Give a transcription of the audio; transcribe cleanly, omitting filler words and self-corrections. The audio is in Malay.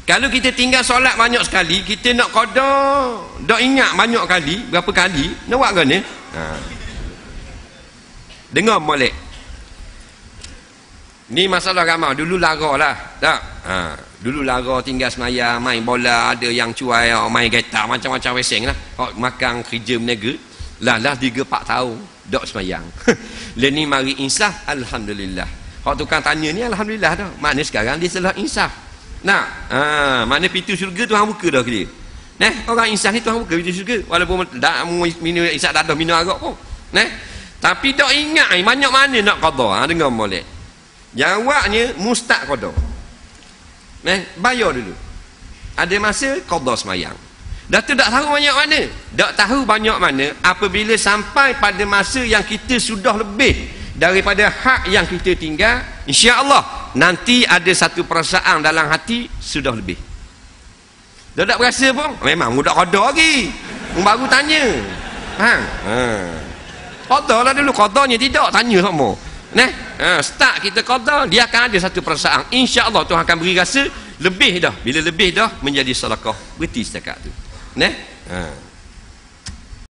Kalau kita tinggal solat banyak sekali, kita nak qada, dak ingat banyak kali, berapa kali, nak buat kan ni? Dengar molek. Ni masalah ramai. Dulu lara lah. Tak? Dulu lara tinggal semayang, main bola, ada yang cuai, main gitar, macam-macam weseng lah. Makan kerja berniaga. Lah 3-4 tahun. Dok semayang. Lepas ni mari insaf, alhamdulillah. Hak tukang tanya ni alhamdulillah dah. Maknanya sekarang dia telah insaf. Nak? Maknanya pintu syurga Tuhan buka dah ke dia. Orang insaf ni Tuhan buka pintu syurga. Walaupun tak minum insaf dah minum arak pun. Tapi tak ingat banyak mana nak qada. Dengar molek. Jawabnya mustaq qada. Bayar dulu. Ada masa qada semayang. Dah tu tak tahu banyak mana. Tak tahu banyak mana apabila sampai pada masa yang kita sudah lebih daripada hak yang kita tinggal, insya-Allah nanti ada satu perasaan dalam hati sudah lebih. Dah tak berasa pun, memang mudah qada lagi. Baru tanya. Faham? Qada lah dulu, qadanya tidak tanya semua. Start kita qada, dia akan ada satu perasaan. Insya-Allah Tuhan akan beri rasa lebih dah. Bila lebih dah menjadi sedekah. Berhenti setakat tu.